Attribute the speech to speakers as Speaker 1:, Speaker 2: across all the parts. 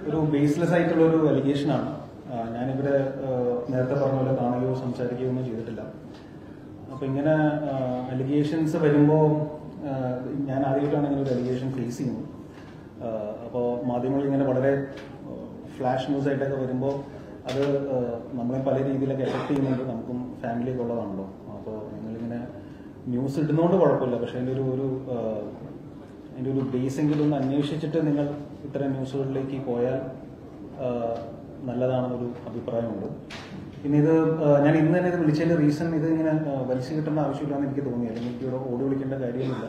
Speaker 1: ഒരു ബേസ്ലെസ് ആയിട്ടുള്ള ഒരു അലിഗേഷനാണ്. ഞാനിവരെ നേരത്തെ പറഞ്ഞ പോലെ കാണുകയോ സംസാരിക്കുകയോ ഒന്നും ചെയ്തിട്ടില്ല. അപ്പോൾ ഇങ്ങനെ അലിഗേഷൻസ് വരുമ്പോൾ ഞാൻ ആദ്യമായിട്ടാണ് ഇങ്ങനെ ഒരു അലിഗേഷൻ ഫേസ് ചെയ്യുന്നത്. അപ്പോൾ മാധ്യമങ്ങൾ ഇങ്ങനെ വളരെ ഫ്ലാഷ് ന്യൂസ് ആയിട്ടൊക്കെ വരുമ്പോൾ അത് നമ്മളെ പല രീതിയിലൊക്കെ എഫക്ട് ചെയ്യുന്നുണ്ട്. നമുക്കും ഫാമിലിയൊക്കെ ഉള്ളതാണല്ലോ. അപ്പോൾ നിങ്ങളിങ്ങനെ ന്യൂസ് ഇടുന്നതുകൊണ്ട് കുഴപ്പമില്ല, പക്ഷേ അതിൻ്റെ ഒരു ബേസെങ്കിലും ഒന്ന് അന്വേഷിച്ചിട്ട് നിങ്ങൾ ഇത്തരം ന്യൂസുകളിലേക്ക് പോയാൽ നല്ലതാണെന്നൊരു അഭിപ്രായമുണ്ട്. പിന്നെ ഇത് ഞാൻ ഇന്ന് തന്നെ ഇത് വിളിച്ചതിൻ്റെ റീസൺ ഇത് ഇങ്ങനെ വലിച്ചു കിട്ടേണ്ട ആവശ്യമില്ലാന്ന് എനിക്ക് തോന്നി. അല്ലെങ്കിൽ എനിക്ക് ഇവിടെ ഓടി വിളിക്കേണ്ട കാര്യമൊന്നുമില്ല.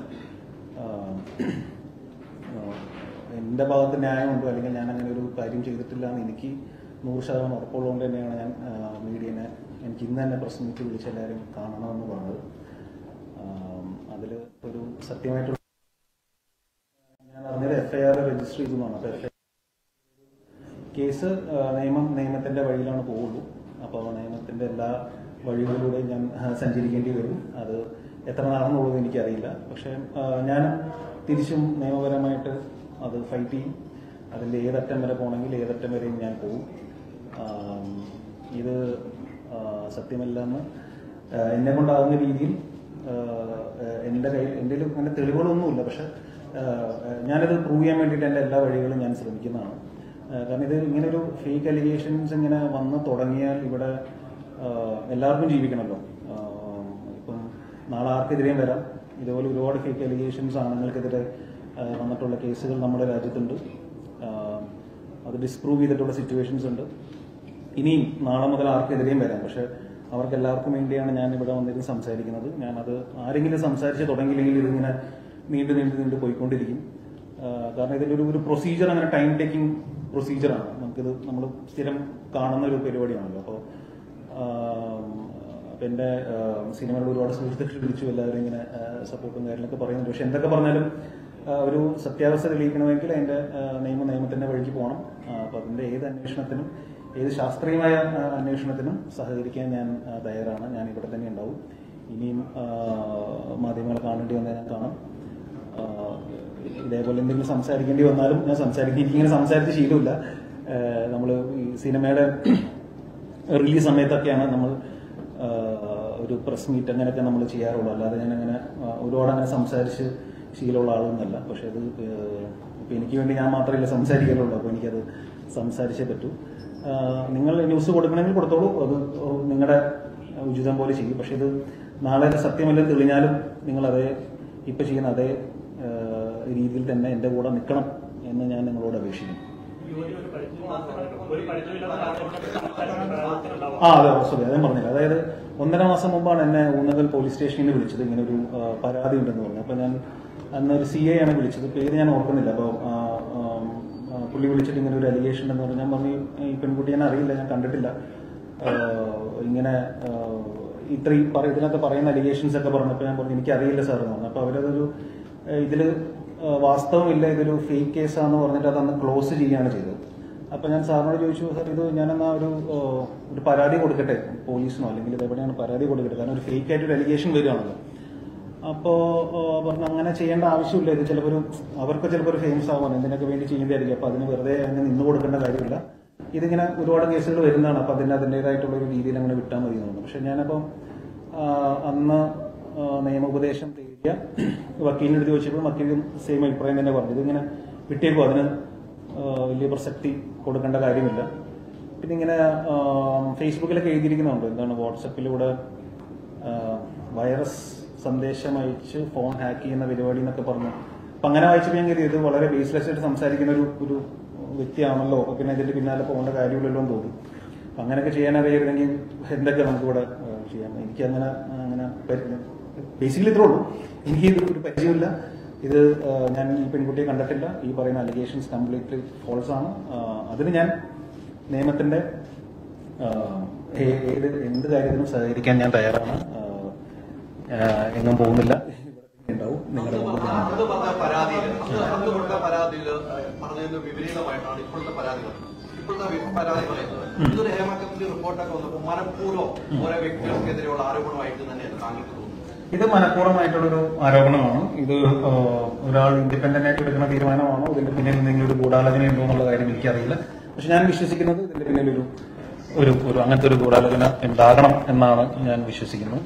Speaker 1: എൻ്റെ ഭാഗത്ത് ന്യായമുണ്ടോ അല്ലെങ്കിൽ ഞാൻ അങ്ങനെ ഒരു കാര്യം ചെയ്തിട്ടില്ല എന്ന് എനിക്ക് 100% ഉറപ്പുള്ളതുകൊണ്ട് തന്നെയാണ് ഞാൻ മീഡിയനെ എനിക്ക് ഇന്ന് തന്നെ പ്രസ് മീറ്റ് വിളിച്ച് എല്ലാവരും കാണണമെന്ന് പറഞ്ഞത്. അതിൽ ഒരു സത്യമായിട്ടുള്ള ഞാൻ അറിഞ്ഞത് FIR രജിസ്റ്റർ ചെയ്തതാണ്. അപ്പോൾ കേസ് നിയമത്തിൻ്റെ വഴിയിലാണ് പോവുള്ളൂ. അപ്പോൾ നിയമത്തിൻ്റെ എല്ലാ വഴികളിലൂടെയും ഞാൻ സഞ്ചരിക്കേണ്ടി വരും. അത് എത്ര നാളെന്നുള്ളത് എനിക്കറിയില്ല. പക്ഷേ ഞാൻ തിരിച്ചും നിയമപരമായിട്ട് അത് ഫൈറ്റ് ചെയ്യും. അതിൻ്റെ ഏതറ്റം വരെ പോകണമെങ്കിൽ ഏതറ്റം വരെയും ഞാൻ പോകും. ഇത് സത്യമല്ലെന്ന് എന്നെ കൊണ്ടാവുന്ന രീതിയിൽ എൻ്റെ അങ്ങനെ തെളിവുകളൊന്നുമില്ല. പക്ഷെ ഞാനത് പ്രൂവ് ചെയ്യാൻ വേണ്ടിയിട്ട് എൻ്റെ എല്ലാ വഴികളും ഞാൻ ശ്രമിക്കുന്നതാണ്. കാരണം ഇത് ഇങ്ങനെ ഒരു ഫേക്ക് അലിഗേഷൻസ് ഇങ്ങനെ വന്ന് തുടങ്ങിയാൽ ഇവിടെ എല്ലാവർക്കും ജീവിക്കണമല്ലോ. ഇപ്പം നാളെ ആർക്കെതിരെയും വരാം. ഇതുപോലെ ഒരുപാട് ഫേക്ക് അലിഗേഷൻസ് ആണുങ്ങൾക്കെതിരെ വന്നിട്ടുള്ള കേസുകൾ നമ്മുടെ രാജ്യത്തുണ്ട്. അത് ഡിസ്പ്രൂവ് ചെയ്തിട്ടുള്ള സിറ്റുവേഷൻസ് ഉണ്ട്. ഇനിയും നാളെ മുതൽ ആർക്കെതിരെയും വരാം. പക്ഷെ അവർക്ക് എല്ലാവർക്കും വേണ്ടിയാണ് ഞാൻ ഇവിടെ വന്നിരുന്ന് സംസാരിക്കുന്നത്. ഞാനത് ആരെങ്കിലും സംസാരിച്ച് തുടങ്ങിയില്ലെങ്കിൽ ഇതിങ്ങനെ നീണ്ടു പോയിക്കൊണ്ടിരിക്കും. കാരണം ഇതിൻ്റെ ഒരു പ്രൊസീജിയർ അങ്ങനെ ടൈം ടേക്കിംഗ് പ്രൊസീജിയറാണ്. നമ്മൾ സ്ഥിരം കാണുന്ന ഒരു പരിപാടിയാണല്ലോ. അപ്പോൾ എൻ്റെ സിനിമകളിൽ ഒരുപാട് സുഹൃത്തുക്കൾ വിളിച്ചു എല്ലാവരും ഇങ്ങനെ സപ്പോർട്ടും കാര്യങ്ങളൊക്കെ പറയുന്നുണ്ട്. പക്ഷെ എന്തൊക്കെ പറഞ്ഞാലും ഒരു സത്യാവസ്ഥ തെളിയിക്കണമെങ്കിൽ അതിൻ്റെ നിയമത്തിൻ്റെ വഴിക്ക് പോകണം. അപ്പോൾ അതിൻ്റെ ഏത് അന്വേഷണത്തിനും ഏത് ശാസ്ത്രീയമായ അന്വേഷണത്തിനും സഹകരിക്കാൻ ഞാൻ തയ്യാറാണ്. ഞാൻ ഇവിടെ തന്നെ ഉണ്ടാവും. ഇനിയും മാധ്യമങ്ങളെ കാണേണ്ടി വന്നാൽ ഞാൻ കാണും. ഇതേപോലെ എന്തെങ്കിലും സംസാരിക്കേണ്ടി വന്നാലും ഞാൻ സംസാരിക്കും. എനിക്കിങ്ങനെ സംസാരിച്ച് ശീലമില്ല. നമ്മൾ ഈ സിനിമയുടെ റിലീസ് സമയത്തൊക്കെയാണ് നമ്മൾ ഒരു പ്രസ് മീറ്റ് അങ്ങനെയൊക്കെ നമ്മൾ ചെയ്യാറുള്ളൂ. അല്ലാതെ ഞാനങ്ങനെ ഒരുപാട് അങ്ങനെ സംസാരിച്ച് ശീലമുള്ള ആളൊന്നുമല്ല. പക്ഷെ അത് ഇപ്പം എനിക്ക് വേണ്ടി ഞാൻ മാത്രമല്ല സംസാരിക്കാറുള്ളൂ. അപ്പോൾ എനിക്കത് സംസാരിച്ചേ പറ്റൂ. നിങ്ങൾ ന്യൂസ് കൊടുക്കണമെങ്കിൽ കൊടുത്തോളൂ. അത് നിങ്ങളുടെ ഉചിതം പോലെ ചെയ്യും. പക്ഷെ ഇത് നാളെ സത്യമല്ലെന്ന് തെളിഞ്ഞാലും നിങ്ങളതേ ഇപ്പം ചെയ്യുന്ന അതേ രീതിയിൽ തന്നെ എൻ്റെ കൂടെ നിൽക്കണം എന്ന് ഞാൻ നിങ്ങളോട് അപേക്ഷിക്കുന്നു. അതെ സോറി അതേ പറഞ്ഞില്ല. അതായത് 1.5 മാസം മുമ്പാണ് എന്നെ ഊന്നകൽ പോലീസ് സ്റ്റേഷനിൽ വിളിച്ചത്. ഇങ്ങനെ ഒരു പരാതി ഉണ്ടെന്ന് പറഞ്ഞു. അപ്പോൾ ഞാൻ അന്ന് ഒരു CA ആണ് വിളിച്ചത്. പേര് ഞാൻ ഓർക്കുന്നില്ല. അപ്പോൾ പുള്ളി വിളിച്ചിട്ട് ഇങ്ങനെ ഒരു അലിഗേഷൻ എന്ന് പറഞ്ഞു. ഞാൻ പറഞ്ഞു ഈ പെൺകുട്ടി ഞാൻ അറിയില്ല, ഞാൻ കണ്ടിട്ടില്ല. ഇങ്ങനെ ഇത്രയും ഇതിനകത്ത് പറയുന്ന അലിഗേഷൻസ് ഒക്കെ പറഞ്ഞപ്പോൾ ഞാൻ പറഞ്ഞു എനിക്കറിയില്ല സാർ എന്ന് പറഞ്ഞു. അപ്പോൾ അവരതൊരു ഇതിൽ വാസ്തവമില്ല, ഇതൊരു ഫേക്ക് കേസാണെന്ന് പറഞ്ഞിട്ട് അതന്ന് ക്ലോസ് ചെയ്യുകയാണ് ചെയ്തത്. അപ്പോൾ ഞാൻ സാറിനോട് ചോദിച്ചു, സാർ ഇത് ഞാനെന്നാ ഒരു പരാതി കൊടുക്കട്ടെ പോലീസിനോ, അല്ലെങ്കിൽ ഇത് എവിടെയാണ് പരാതി കൊടുക്കട്ടെ, കാരണം ഒരു ഫേക്ക് ആയിട്ടൊരു അലിഗേഷൻ വരികയാണല്ലോ. അപ്പോൾ പറഞ്ഞു അങ്ങനെ ചെയ്യേണ്ട ആവശ്യമില്ല, ഇത് അവർക്ക് ചിലപ്പോൾ ഒരു ഫേമസ് ആവാൻ എന്തിനൊക്കെ വേണ്ടി ചെയ്യുന്നതായിരിക്കും. അപ്പോൾ അതിന് വെറുതെ അങ്ങനെ നിന്ന് കൊടുക്കേണ്ട കാര്യമില്ല. ഇതിങ്ങനെ ഒരുപാട് കേസുകൾ വരുന്നതാണ്. അപ്പോൾ അതിൻ്റെതായിട്ടുള്ള ഒരു രീതിയിൽ അങ്ങനെ വിട്ടാൽ മതി എന്ന് പറഞ്ഞു. പക്ഷെ ഞാനപ്പം അന്ന് നിയമോപദേശം തേടിയ വക്കീലിൻ്റെ അടുത്ത് ചോദിച്ചപ്പോൾ വക്കീലും സെയിം അഭിപ്രായം തന്നെ പറഞ്ഞു. ഇതിങ്ങനെ വിട്ടേക്കും, അതിന് വലിയ പ്രസക്തി കൊടുക്കേണ്ട കാര്യമില്ല. പിന്നെ ഇങ്ങനെ ഫേസ്ബുക്കിലൊക്കെ എഴുതിയിരിക്കുന്നുണ്ട്, എന്താണ് വാട്സപ്പിലൂടെ വൈറസ് സന്ദേശം അയച്ച് ഫോൺ ഹാക്ക് ചെയ്യുന്ന പരിപാടി എന്നൊക്കെ പറഞ്ഞു. അപ്പം അങ്ങനെ വായിച്ചപ്പോൾ ഞാൻ കരുതി ഇത് വളരെ ബേസ്ലെസ് ആയിട്ട് സംസാരിക്കുന്ന ഒരു വ്യക്തിയാണല്ലോ. അപ്പോൾ പിന്നെ ഇതിൻ്റെ പിന്നാലെ പോകേണ്ട കാര്യമില്ലല്ലോ എന്ന് തോന്നി. അപ്പം അങ്ങനെയൊക്കെ ചെയ്യാനറിയായിരുന്നെങ്കിൽ എന്തൊക്കെ നമുക്കിവിടെ ചെയ്യാം. എനിക്കങ്ങനെ ബേസിക്കലി ഇത്രേ ഉള്ളൂ. എനിക്ക് ഒരു പരിചയമില്ല. ഇത് ഞാൻ ഈ പെൺകുട്ടിയെ കണ്ടിട്ടില്ല. ഈ പറയുന്ന അലിഗേഷൻസ് കംപ്ലീറ്റ്ലി ഫോൾസ് ആണ്. അതിന് ഞാൻ നിയമത്തിൻ്റെ എന്ത് കാര്യത്തിനും സഹകരിക്കാൻ ഞാൻ തയ്യാറാണ്. എങ്ങും പോകുന്നില്ല, ഉണ്ടാവും നിങ്ങളുടെ
Speaker 2: ഇതൊരു ഹേമ കമ്മിറ്റി റിപ്പോർട്ടൊക്കെ വന്നപ്പോൾ മനഃപൂർവ്വം ഓരോ വ്യക്തികൾക്കെതിരെയുള്ള ആരോപണമായിട്ട് തന്നെയാണ് താങ്കൾക്ക് തോന്നുന്നത്.
Speaker 1: ഇത് മനഃപൂർവ്വമായിട്ടുള്ളൊരു ആരോപണമാണ്. ഇത് ഒരാൾ ഇൻഡിപെൻഡന്റ് ആയിട്ട് എടുക്കുന്ന തീരുമാനമാണോ, ഇതിന്റെ പിന്നിൽ എന്തെങ്കിലും ഒരു ഗൂഢാലോചന ഉണ്ടോ എന്നുള്ള കാര്യം എനിക്കറിയില്ല. പക്ഷെ ഞാൻ വിശ്വസിക്കുന്നത് ഇതിന്റെ പിന്നിൽ ഒരു അങ്ങനത്തെ ഒരു ഗൂഢാലോചന ഉണ്ടാകണം എന്നാണ് ഞാൻ വിശ്വസിക്കുന്നത്.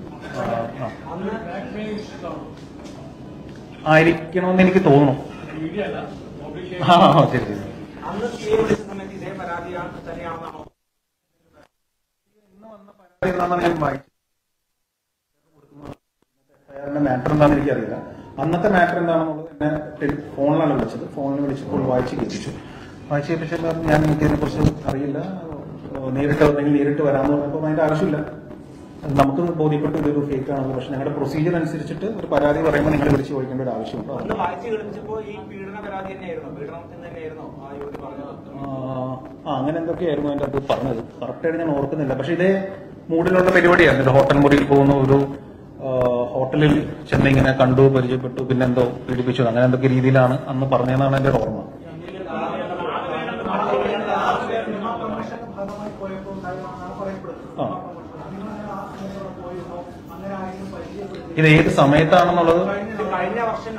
Speaker 1: ആയിരിക്കണമെന്ന് എനിക്ക് തോന്നുന്നു. ശരി ശരി. ഞാൻ വായിച്ചു മാറ്റർ എന്താണെന്ന് എനിക്കറിയില്ല. അന്നത്തെ മാറ്റർ എന്താണെന്നുള്ളത് എന്നെ ഫോണിലാണ് വിളിച്ചത്. ഫോണിൽ വിളിച്ചപ്പോൾ വായിച്ച് കേൾപ്പിച്ചപ്പോൾ ഞാൻ എനിക്കതിനെ കുറിച്ച് അറിയില്ല, നേരിട്ട് വരാമെന്ന് പറഞ്ഞപ്പോൾ അതിന്റെ ആവശ്യമില്ല. നമുക്ക് ബോധ്യപ്പെട്ടു ഇതൊരു ഫേക്ക് ആണെന്ന്. പക്ഷെ ഞങ്ങളുടെ പ്രൊസീജിയർ അനുസരിച്ചിട്ട് ഒരു പരാതി പറയുമ്പോൾ നിങ്ങൾ വിളിച്ച് ചോദിക്കേണ്ട ഒരു ആവശ്യമുണ്ടോ? അങ്ങനെ എന്തൊക്കെയായിരുന്നു അതിന്റെ അത് പറഞ്ഞത്, കറക്റ്റായിട്ട് ഞാൻ ഓർക്കുന്നില്ല. പക്ഷെ ഇതേ മൂഡിലുള്ള പരിപാടിയായിരുന്നു. ഒരു ഹോട്ടൽ മുറിയിൽ പോകുന്ന ഒരു ഹോട്ടലിൽ ചെന്ന് ഇങ്ങനെ കണ്ടു, പരിചയപ്പെട്ടു, പിന്നെന്തോ പീഡിപ്പിച്ചു, അങ്ങനെ എന്തൊക്കെ രീതിയിലാണ് അന്ന് പറഞ്ഞതെന്നാണ് എന്റെ ഓർമ്മ. ഇത് ഏത് സമയത്താണെന്നുള്ളത്
Speaker 2: കഴിഞ്ഞ വർഷം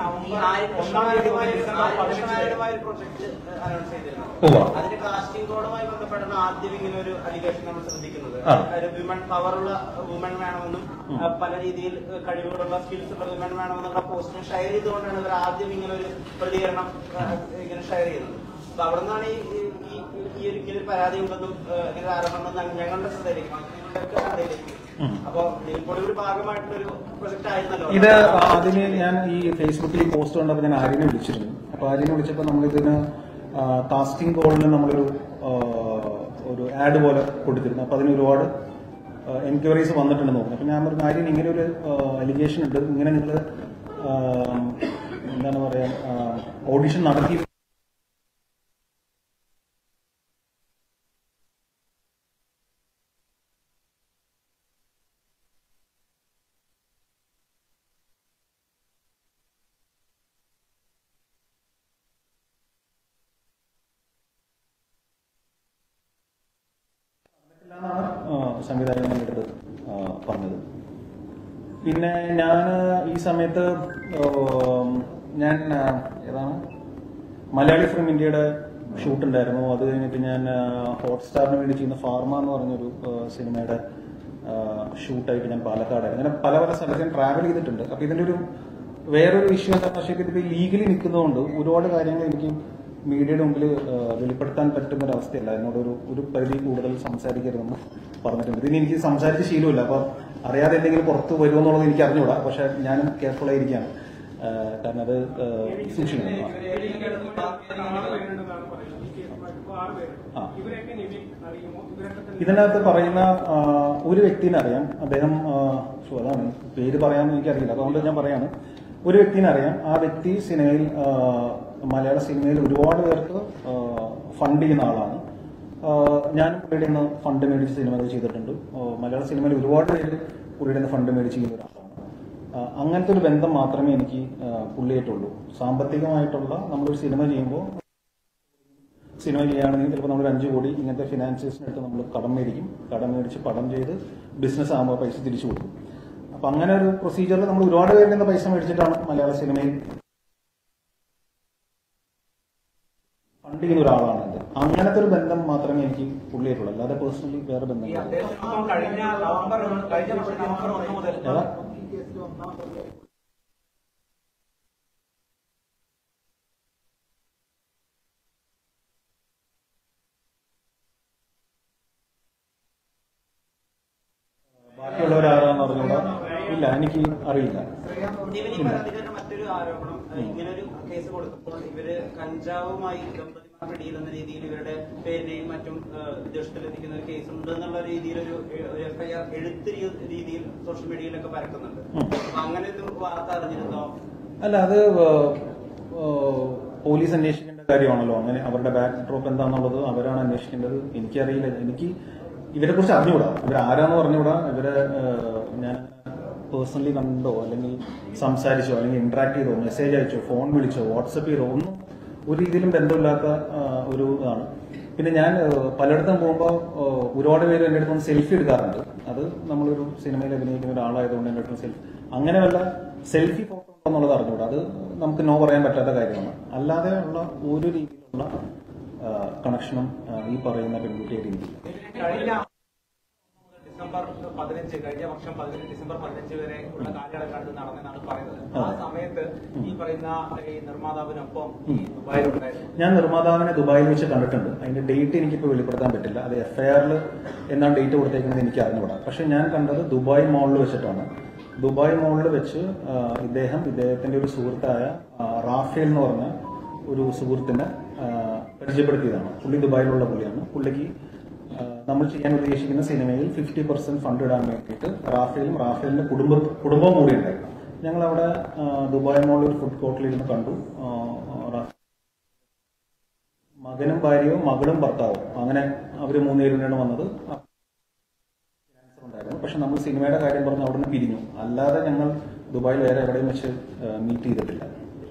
Speaker 2: അതിന്റെ കാസ്റ്റിംഗ് കോഡുമായി ബന്ധപ്പെട്ടാണ് ആദ്യം ഇങ്ങനെ ഒരു അലിഗേഷൻ നമ്മൾ ശ്രദ്ധിക്കുന്നത്. വിമൺ പവറുള്ള വുമൺ വേണമെന്നും പല രീതിയിൽ കഴിവുകളുള്ള സ്കിൽസ് ഉള്ള വിമൺ വേണമെന്നുള്ള പോസ്റ്റിനെ ഷെയർ ചെയ്തുകൊണ്ടാണ് ഇവർ ആദ്യം ഇങ്ങനെ ഒരു പ്രതികരണം ഇങ്ങനെ ഷെയർ ചെയ്യുന്നത്. അപ്പൊ അവിടെ നിന്നാണ് ഈ ഒരിക്കലും പരാതി ഉണ്ടെന്നും ഇങ്ങനെ ആരോപണം ഞങ്ങളുടെ ശ്രദ്ധയിലേക്ക്. അപ്പൊ ഒരു ഭാഗമായിട്ടുള്ളൊരു പ്രൊജക്ട് ആയിരുന്നല്ലോ
Speaker 1: ഇത്. അതിന് ഞാൻ ഈ ഫേസ്ബുക്കിൽ ഈ പോസ്റ്റ് കണ്ടപ്പോൾ ഞാൻ ആര്യനെ വിളിച്ചിരുന്നു. അപ്പൊ ആര്യനെ വിളിച്ചപ്പോൾ നമ്മളിതിന് കാസ്റ്റിംഗ് കോളിന് നമ്മളൊരു ആഡ് പോലെ കൊടുത്തിരുന്നു. അപ്പൊ അതിന് ഒരുപാട് എൻക്വയറീസ് വന്നിട്ടുണ്ടെന്ന് തോന്നുന്നു. അപ്പൊ ഞാൻ പറഞ്ഞു, ആര്യൻ ഇങ്ങനെ ഒരു അലിഗേഷൻ ഉണ്ട്, ഇങ്ങനെ നിങ്ങൾ എന്താണ് പറയാ ഓഡിഷൻ നടത്തി സംവിധായകൻ എടുത്ത് പറഞ്ഞത്. പിന്നെ ഞാൻ ഈ സമയത്ത് ഞാൻ ഏതാണ് മലയാളി ഫിലിം ഇന്ത്യയുടെ ഷൂട്ട് ഉണ്ടായിരുന്നു. അത് കഴിഞ്ഞിട്ട് ഞാൻ ഹോട്ട്സ്റ്റാറിന് വേണ്ടി ചെയ്യുന്ന ഫാർമ എന്ന് പറഞ്ഞൊരു സിനിമയുടെ ഷൂട്ടായിട്ട് ഞാൻ പാലക്കാടായിരുന്നു. അങ്ങനെ പല സ്ഥലത്ത് ഞാൻ ട്രാവൽ ചെയ്തിട്ടുണ്ട്. അപ്പൊ ഇതിന്റെ ഒരു വേറൊരു ഇഷ്യൂ എന്താണെന്ന് വെച്ചാൽ ഇതിപ്പോ ലീഗലി നിൽക്കുന്നതുകൊണ്ട് ഒരുപാട് കാര്യങ്ങൾ എനിക്ക് മീഡിയയുടെ മുമ്പിൽ വെളിപ്പെടുത്താൻ പറ്റുന്ന ഒരു അവസ്ഥയല്ല. എന്നോട് ഒരു പരിധി കൂടുതൽ സംസാരിക്കരുതെന്ന് പറഞ്ഞിട്ടുണ്ട്. ഇതിന് എനിക്ക് സംസാരിച്ച ശീലമില്ല. അപ്പൊ അറിയാതെ എന്തെങ്കിലും പുറത്ത് വരുമോ എന്നുള്ളത് എനിക്ക് അറിഞ്ഞുകൂടാ. പക്ഷെ ഞാനും കെയർഫുൾ ആയിരിക്കുകയാണ്. കാരണം അത് സൂക്ഷിക്കണം. ഇതിനകത്ത് പറയുന്ന ഒരു വ്യക്തിനെ അറിയാം. അദ്ദേഹം അതാണ് പേര് പറയാമെന്ന് എനിക്കറിയില്ല, അതുകൊണ്ട് ഞാൻ പറയാണ്. ഒരു വ്യക്തിനെ അറിയാം. ആ വ്യക്തി സിനിമയിൽ മലയാള സിനിമയിൽ ഒരുപാട് പേർക്ക് ഫണ്ട് ചെയ്യുന്ന ആളാണ്. ഞാനും പുള്ളിയുടെ നിന്ന് ഫണ്ട് മേടിച്ച് സിനിമകൾ ചെയ്തിട്ടുണ്ട്. മലയാള സിനിമയിൽ ഒരുപാട് പേര് പുള്ളിയുടെ നിന്ന് ഫണ്ട് മേടിച്ച് ചെയ്യുന്ന ഒരാളാണ്. അങ്ങനത്തെ ഒരു ബന്ധം മാത്രമേ എനിക്ക് പുള്ളിയായിട്ടുള്ളൂ. സാമ്പത്തികമായിട്ടുള്ള നമ്മളൊരു സിനിമ ചെയ്യുമ്പോൾ, സിനിമ ചെയ്യുകയാണെങ്കിൽ ചിലപ്പോൾ നമ്മൾ 5 കോടി ഇങ്ങനത്തെ ഫിനാൻസിയേഴ്സിനായിട്ട് നമ്മൾ കടം മേടിച്ച് പടം ചെയ്ത് ബിസിനസ് ആകുമ്പോൾ പൈസ തിരിച്ചു കൊടുക്കും. അപ്പൊ അങ്ങനെ ഒരു പ്രൊസീജിയറിൽ നമ്മൾ ഒരുപാട് പേരിൽ നിന്ന് പൈസ മേടിച്ചിട്ടാണ് മലയാള സിനിമയിൽ ഫണ്ട് ചെയ്യുന്ന ഒരാളാണ് ഇത്. അങ്ങനത്തെ ഒരു ബന്ധം മാത്രമേ എനിക്ക് പുള്ളിയായിട്ടുള്ളൂ, അല്ലാതെ പേഴ്സണലി വേറെ ബന്ധമില്ല. ബാക്കിയുള്ളവരാരാന്ന് പറഞ്ഞൂടാ. ഇല്ല, എനിക്ക് അറിയില്ല.
Speaker 2: മറ്റൊരു ആരോപണം, ഇങ്ങനെ ഒരു കേസ് കൊടുത്തപ്പോൾ ഇവര് കഞ്ചാവുമായി ദമ്പതിമാർ പിടിയിലെന്ന രീതിയിൽ ഇവരുടെ പേരിനെയും മറ്റും ദുഷ്ടലെത്തിക്കുന്ന ഒരു കേസ് ഉണ്ട് എന്നുള്ള രീതിയിലൊരു എഫ്ഐആർ എഴുത്ത് രീതിയിൽ സോഷ്യൽ മീഡിയയിലൊക്കെ പരക്കുന്നുണ്ട്. അപ്പൊ അങ്ങനെ ഒരു വാർത്ത അറിഞ്ഞിരുന്നോ?
Speaker 1: അല്ല, അത് പോലീസ് അന്വേഷിക്കേണ്ട കാര്യമാണല്ലോ. അങ്ങനെ അവരുടെ ബാക്ക് ഡ്രോപ്പ് എന്താണെന്നുള്ളത് അവരാണ് അന്വേഷിക്കേണ്ടത്. എനിക്കറിയില്ല. എനിക്ക് ഇവരെ കുറിച്ച് അറിഞ്ഞുകൂടാ. ഇവരാരാന്ന് പറഞ്ഞുകൂടാ. ഇവരെ ഞാൻ പേഴ്സണലി കണ്ടോ അല്ലെങ്കിൽ സംസാരിച്ചോ അല്ലെങ്കിൽ ഇന്ററാക്ട് ചെയ്തോ മെസ്സേജ് അയച്ചോ ഫോൺ വിളിച്ചോ വാട്സപ്പ് ചെയ്തോ ഒന്നും ഒരു രീതിയിലും ബന്ധമില്ലാത്ത ഒരു ഇതാണ്. പിന്നെ ഞാൻ പലയിടത്തും പോകുമ്പോൾ ഒരുപാട് പേര് എൻ്റെ അടുത്ത് സെൽഫി എടുക്കാറുണ്ട്. അത് നമ്മളൊരു സിനിമയിൽ അഭിനയിക്കുന്ന ഒരാളായതുകൊണ്ട് എൻ്റെ അടുത്ത് സെൽഫി അങ്ങനെ വല്ല സെൽഫി ഫോട്ടോ എന്നുള്ളത് അറിഞ്ഞുകൂടാ. അത് നമുക്ക് നോ പറയാൻ പറ്റാത്ത കാര്യമാണ്. അല്ലാതെ ഉള്ള ഒരു രീതിയിലുള്ള കണക്ഷനും ഈ പറയുന്ന പെൺകുട്ടിയുടെ രീതിയിൽ
Speaker 2: ഡിസംബർ 15 കഴിഞ്ഞ വർഷം ഡിസംബർ 15 വരെ ഉള്ള കാലയളക്കാണ് നടന്നെന്നാണ് പറയുന്നത്. ആ സമയത്ത് ഈ പറയുന്ന ഈ നിർമ്മാതാവിനൊപ്പം ദുബായിലുണ്ടായിരുന്നു.
Speaker 1: ഞാൻ നിർമ്മാതാവിനെ ദുബായിൽ വെച്ച് കണ്ടിട്ടുണ്ട്. അതിന്റെ ഡേറ്റ് എനിക്കിപ്പോൾ വെളിപ്പെടുത്താൻ പറ്റില്ല. അത് FIR എന്നാണ് ഡേറ്റ് കൊടുത്തേക്കുന്നത് എനിക്ക് അറിഞ്ഞുകൂടാ. പക്ഷെ ഞാൻ കണ്ടത് ദുബായ് മോളിൽ വെച്ചിട്ടാണ്. ദുബായ് മോളിൽ വെച്ച് ഇദ്ദേഹത്തിന്റെ ഒരു സുഹൃത്തായ റാഫേൽ എന്ന് പറഞ്ഞ ഒരു സുഹൃത്തിനെ പരിചയപ്പെടുത്തിയതാണ്. പുള്ളി ദുബായിലുള്ള പുള്ളിയാണ്. പുള്ളിക്ക് നമ്മൾ ചെയ്യാൻ ഉദ്ദേശിക്കുന്ന സിനിമയിൽ 50% ഫണ്ട് ഇടാൻ വേണ്ടിയിട്ട് റാഫേലിന്റെ കുടുംബവും കൂടി ഉണ്ടായിരുന്നു. ഞങ്ങളവിടെ ദുബായ് മോളിൽ ഒരു ഫുഡ് കോർട്ടിലിരുന്ന് കണ്ടു. മകനും ഭാര്യയും മകളും ഭർത്താവും അങ്ങനെ അവര് 3 പേരിനാണ് വന്നത്. ഉണ്ടായിരുന്നു. പക്ഷെ നമ്മൾ സിനിമയുടെ കാര്യം പറഞ്ഞ് അവിടെ നിന്ന് പിരിഞ്ഞു. അല്ലാതെ ഞങ്ങൾ ദുബായിൽ വേറെ എവിടെയും വെച്ച് മീറ്റ് ചെയ്തിട്ടില്ല.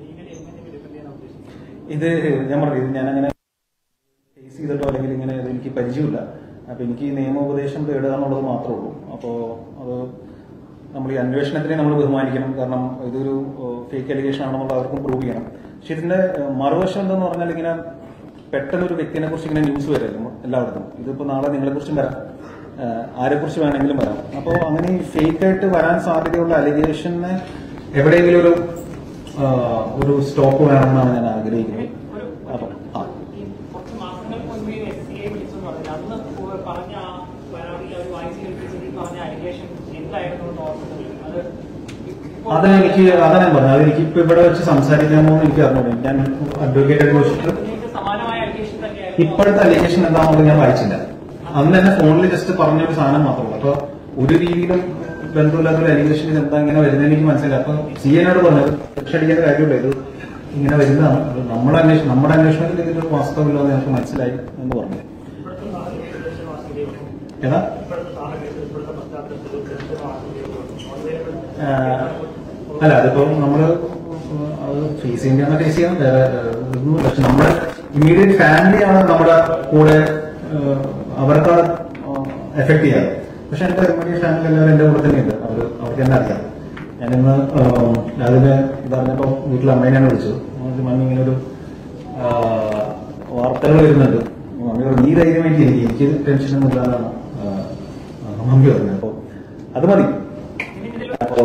Speaker 1: ഇത് ഞാൻ പറഞ്ഞു, ഇത് ഞാനങ്ങനെ ഫേസ് ചെയ്തിട്ടോ അല്ലെങ്കിൽ ഇങ്ങനെ എനിക്ക് പരിചയമില്ല. അപ്പൊ എനിക്ക് ഈ നിയമോപദേശം തേടുക എന്നുള്ളത് മാത്രമേ ഉള്ളൂ. അപ്പോൾ അത് നമ്മൾ ഈ അന്വേഷണത്തിനെ നമ്മൾ ബഹുമാനിക്കണം. കാരണം ഇതൊരു ഫേക്ക് അലിഗേഷൻ ആണെന്നുള്ള അവർക്കും പ്രൂവ് ചെയ്യണം. പക്ഷെ ഇതിന്റെ മറുവശം എന്തെന്ന് പറഞ്ഞാൽ ഇങ്ങനെ പെട്ടെന്ന് ഒരു വ്യക്തിനെ കുറിച്ച് ഇങ്ങനെ ന്യൂസ് വരല്ലോ എല്ലായിടത്തും. ഇതിപ്പോ നാളെ നിങ്ങളെ കുറിച്ചും വരാം, ആരെക്കുറിച്ച് വേണമെങ്കിലും വരാം. അപ്പോൾ അങ്ങനെ ഫേക്ക് ആയിട്ട് വരാൻ സാധ്യതയുള്ള അലിഗേഷന് എവിടെയെങ്കിലും ഒരു സ്റ്റോപ്പ് വേണമെന്നാണ് ഞാൻ ആഗ്രഹിക്കുന്നത്. അപ്പം അതാണ് ഞാൻ പറഞ്ഞത്. അതെനിക്ക് ഇപ്പൊ ഇവിടെ വെച്ച് സംസാരിക്കാമോ എന്ന് എനിക്ക് അറിഞ്ഞൂടെ. ഞാൻ അഡ്വക്കേറ്റ് ചോദിച്ചിട്ട് ഇപ്പോഴത്തെ അലിഗേഷൻ എന്താണെന്നുള്ളത് ഞാൻ വായിച്ചില്ല. അന്ന് തന്നെ ഫോണിൽ ജസ്റ്റ് പറഞ്ഞൊരു സാധനം മാത്രമേ. അപ്പൊ ഒരു രീതിയിലും ബന്ധമില്ലാത്തൊരു അലിഗേഷൻ ഇത് എന്താ ഇങ്ങനെ വരുന്നത് എനിക്ക് മനസ്സിലായി. അപ്പൊ CNോട് പറഞ്ഞത് രക്ഷടിക്കേണ്ട കാര്യമില്ല, ഇത് ഇങ്ങനെ വരുന്നതാണ്. നമ്മുടെ അന്വേഷണത്തിൽ ഇതിലൊരു വാസ്തവമില്ല എന്ന് ഞങ്ങൾക്ക് മനസ്സിലായി എന്ന് പറഞ്ഞു. ഏതാ അല്ല, അതിപ്പോ നമ്മള് അത് ഫേസ് ചെയ്യാൻ ഫേസ് ചെയ്യാം. വേറെ പക്ഷെ നമ്മുടെ ഇമ്മീഡിയറ്റ് ഫാമിലിയാണ് നമ്മുടെ കൂടെ, അവർക്കാണ് എഫക്ട് ചെയ്യാറ്. പക്ഷെ എന്റെ ഇമ്മീഡിയറ്റ് ഫാമിലി എല്ലാവരും എന്റെ കൂടെ തന്നെയുണ്ട്. അവർക്ക് തന്നെ അറിയാം. ഞാനിന്ന് അതിന് ഇതറിഞ്ഞപ്പോ വീട്ടിൽ അമ്മേനെയാണ് വിളിച്ചത്. മമ്മി ഇങ്ങനെ ഒരു വാർത്തകൾ വരുന്നുണ്ട്. മമ്മിയോട് നീ ധൈര്യമായിട്ട് എനിക്ക് ടെൻഷനൊന്നും ഇല്ലാതാണ് മമ്മി പറഞ്ഞത്. അപ്പൊ അത് മതി. അപ്പോ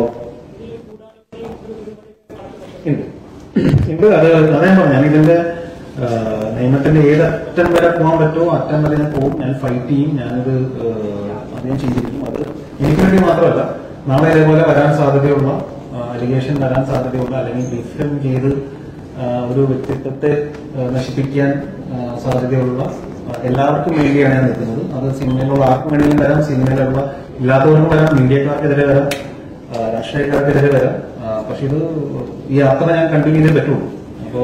Speaker 1: ഉണ്ട് അതേ പറഞ്ഞു. ഞാൻ ഇതിന്റെ നിയമത്തിന്റെ ഏത് അറ്റം വരെ പോകാൻ പറ്റുമോ അറ്റം വരെ ഞാൻ പോകും. ഞാൻ ഫൈറ്റ് ചെയ്യും. ഞാനത് അത് ഞാൻ ചെയ്തിരിക്കും. അത് എനിക്ക് വേണ്ടി മാത്രമല്ല, നാളെ ഇതേപോലെ വരാൻ സാധ്യതയുള്ള അലിഗേഷൻ വരാൻ സാധ്യതയുള്ള അല്ലെങ്കിൽ ഡിഫെം ചെയ്ത് ഒരു വ്യക്തിത്വത്തെ നശിപ്പിക്കാൻ സാധ്യതയുള്ള എല്ലാവർക്കും വേണ്ടിയാണ് ഞാൻ നിൽക്കുന്നത്. അത് സിനിമയിലുള്ള ആർക്കും വേണമെങ്കിലും വരാം, സിനിമയിലുള്ള ഇല്ലാത്തവർക്കും വരാം, മീഡിയക്കാർക്കെതിരെ വരാം, രാഷ്ട്രീയക്കാർക്കെതിരെ വരാം. പക്ഷെ ഇത് ഈ യാത്ര ഞാൻ കണ്ടിന്യൂ ചെയ്തേ പറ്റുള്ളൂ. അപ്പോ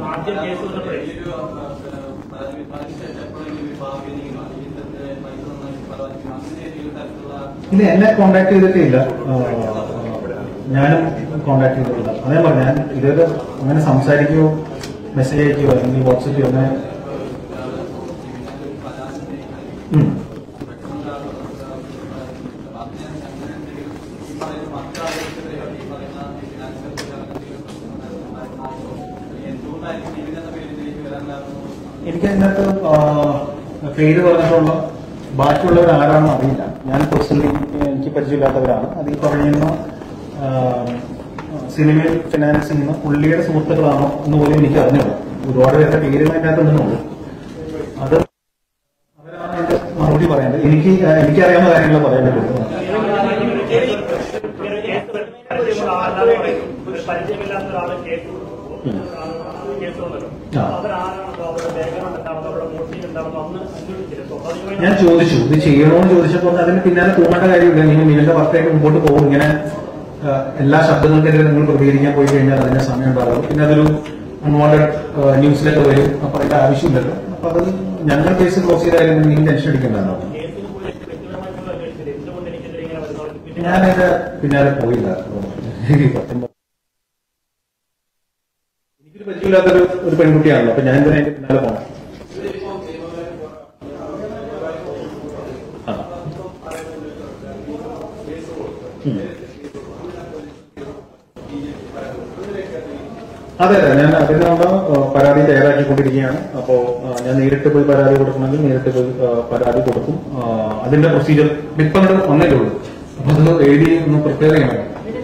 Speaker 1: ഇല്ല, എന്നെ കോണ്ടാക്ട് ചെയ്തിട്ടില്ല. ഞാനും കോണ്ടാക്ട് ചെയ്തിട്ടില്ല. അതേ പറഞ്ഞു, ഞാൻ ഇതൊരു അങ്ങനെ സംസാരിക്കുകയോ മെസ്സേജ് അയക്കുകയോ അല്ലെങ്കിൽ വാട്സപ്പിയോ അങ്ങനെ എനിക്ക് അതിനകത്ത് പേര് പറഞ്ഞിട്ടുള്ള ബാക്കിയുള്ളവർ ആരാണെന്ന് അറിയില്ല. ഞാൻ പേഴ്സണലി എനിക്ക് പരിചയമില്ലാത്തവരാണ്. അത് ഈ പറയുന്ന സിനിമയിൽ ഫിനാൻസ് ചെയ്യുന്ന പുള്ളിയുടെ സുഹൃത്തുക്കളാണോ എന്ന് പോലും എനിക്ക് അറിഞ്ഞില്ല. ഒരുപാട് പേരുടെ പേരുമായിട്ടൊന്നുള്ളൂ. അത് അവരാണ് എന്റെ മറുപടി പറയേണ്ടത്. എനിക്കറിയാവുന്ന കാര്യങ്ങൾ പറയാൻ പറ്റുള്ളൂ. ഞാൻ ചോദിച്ചു ഇത് ചെയ്യണോന്ന് ചോദിച്ചപ്പോൾ അതിന് പിന്നാലെ പോകേണ്ട കാര്യമില്ല, നിങ്ങൾ നിങ്ങളുടെ വർക്കായിട്ട് മുമ്പോട്ട് പോകും. ഇങ്ങനെ എല്ലാ ശബ്ദങ്ങൾക്കെതിരെ നിങ്ങൾ പ്രതികരിക്കാൻ പോയി കഴിഞ്ഞാൽ അതിന്റെ സമയം ഉണ്ടാകും. പിന്നെ അതൊരു അൺവാണ്ടഡ് ന്യൂസിലൊക്കെ വരും. അപ്പൊ അതിന്റെ ആവശ്യമില്ലല്ലോ. അപ്പൊ അത് ഞങ്ങൾ കേസ് ക്ലോസ് ചെയ്താലും നിങ്ങൾ ടെൻഷൻ അടിക്കേണ്ടതാണോ? ഞാനതിന്റെ പിന്നാലെ പോയില്ല. എനിക്കൊരു പരിചയമില്ലാത്തൊരു പെൺകുട്ടിയാണല്ലോ. അപ്പൊ ഞാൻ തന്നെ അതിന്റെ പിന്നാലെ പോകണം. അതെ അതെ, ഞാൻ അതിനുള്ള പരാതി തയ്യാറാക്കിക്കൊണ്ടിരിക്കുകയാണ്. അപ്പോ ഞാൻ നേരിട്ട് പോയി പരാതി കൊടുക്കണമെങ്കിൽ നേരിട്ട് പോയി പരാതി കൊടുക്കും. അതിന്റെ പ്രൊസീജിയർ ഇപ്പം വന്നേ ഉള്ളൂ. അപ്പൊ അത് എഴുതി ഒന്ന് പ്രിപ്പയർ ചെയ്യണം.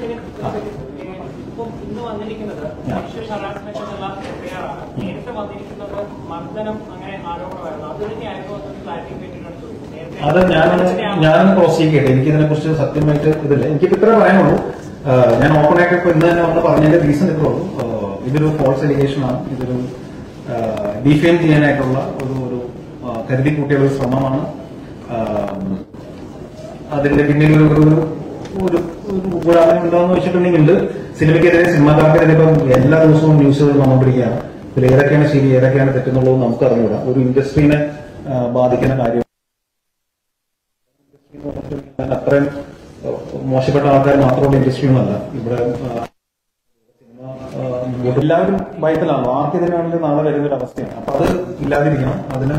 Speaker 1: അത് ഞാനൊന്ന് ക്രോസ് ചെയ്യട്ടെ. എനിക്ക് ഇതിനെ കുറിച്ച് സത്യമായിട്ട് ഇതില്ല. എനിക്കിപ്പോ ഇത്ര പറയാനുള്ളൂ. ഞാൻ ഓപ്പൺ ആയിട്ട് ഇപ്പൊ ഇന്ന് തന്നെ വന്ന് പറഞ്ഞതിന്റെ റീസൺ ഇത്രേ ഉള്ളൂ. ഇതൊരു ഫോൾസ് എലിഗേഷൻ ആണ്. ഇതൊരു ഡിഫെയിം ചെയ്യാനായിട്ടുള്ള ഒരു കരുതി കൂട്ടിയ ഒരു ശ്രമമാണ്. അതിന്റെ പിന്നിൽ ഒരു ഉപരാധനം ഉണ്ടോന്ന് വെച്ചിട്ടുണ്ടെങ്കിൽ സിനിമയ്ക്കെതിരെ സിനിമാക്കാർക്കെതിരെ ഇപ്പം എല്ലാ ദിവസവും ന്യൂസുകൾ വന്നുകൊണ്ടിരിക്കുകയാണ്. ഇതിൽ ഏതൊക്കെയാണ് ശരി ഏതൊക്കെയാണ് തെറ്റെന്നുള്ളത് നമുക്ക് അറിഞ്ഞൂടാ. ഒരു ഇൻഡസ്ട്രീനെ ബാധിക്കുന്ന കാര്യം അത്രയും മോശപ്പെട്ട ആൾക്കാർ മാത്രമുള്ള ഇൻഡസ്ട്രി ഒന്നല്ല. ഇവിടെ എല്ലാവരും ഭയത്തിലാണല്ലോ. ആർക്കെതിരാണെങ്കിലും നാളെ വരുന്നൊരു അവസ്ഥയാണ്. അപ്പൊ അത് ഇല്ലാതിരിക്കണം. അതിന്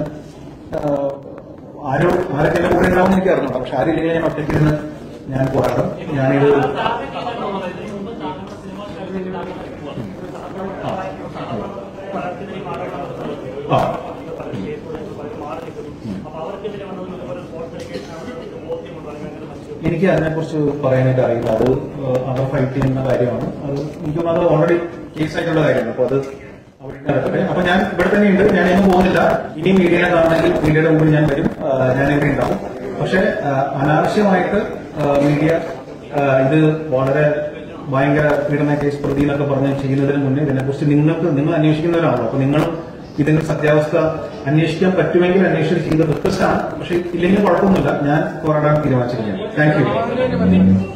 Speaker 1: ആരൊക്കെ എന്നെ കൂടെ ഉണ്ടാവും എനിക്ക് അറിഞ്ഞു. പക്ഷെ ആരില്ലെങ്കിൽ ഞാൻ ഒറ്റയ്ക്കിരുന്ന് ഞാൻ പോരാടും. ഞാനിത് എനിക്ക് അതിനെക്കുറിച്ച് പറയാനായിട്ട് അറിയില്ല. അത് അവർ ഫൈറ്റ് ചെയ്യുന്ന കാര്യമാണ്. അത് എനിക്കും അത് ഓൾറെഡി കേസായിട്ടുള്ള കാര്യമാണ്. അപ്പൊ അത് അവിടെ നടക്കട്ടെ. അപ്പൊ ഞാൻ ഇവിടെ തന്നെ ഉണ്ട്. ഞാൻ എങ്ങും പോകുന്നില്ല. ഇനി മീഡിയനെ കാണണമെങ്കിൽ മീഡിയയുടെ മുമ്പിൽ ഞാൻ വരും. ഞാൻ ഇവിടെ ഉണ്ടാവും. പക്ഷെ അനാവശ്യമായിട്ട് മീഡിയ ഇത് വളരെ ഭയങ്കര പീഡന കേസ് പ്രതി എന്നൊക്കെ പറഞ്ഞ് ചെയ്യുന്നതിന് മുന്നേ ഇതിനെക്കുറിച്ച് നിങ്ങൾ അന്വേഷിക്കുന്നവരാണല്ലോ. അപ്പൊ നിങ്ങൾ ഇതിന്റെ സത്യാവസ്ഥ അന്വേഷിക്കാൻ പറ്റുമെങ്കിൽ അന്വേഷിച്ച് ചെയ്യുന്ന റിക്വസ്റ്റ് ആണ്. പക്ഷെ ഇല്ലെങ്കിൽ കുഴപ്പമൊന്നുമില്ല. ഞാൻ പോരാടാൻ തീരുമാനിച്ചിരിക്കുകയാണ്. Thank U.